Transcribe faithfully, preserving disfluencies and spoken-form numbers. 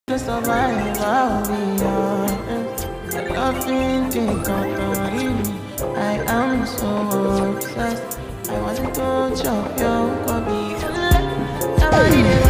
to survive, I'll be honest. The loving thing got me. I am so obsessed. I want to chop your coffee.